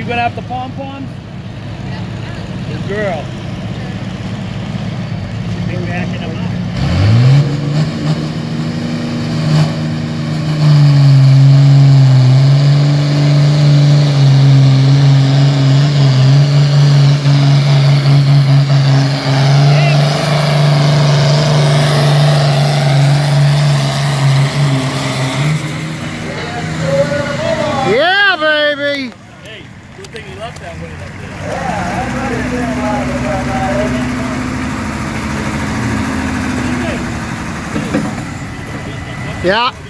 you gonna have the pom-poms? Good girl. She'll be backing them up. Yeah, baby! Hey, good thing he left that way up there. Yeah.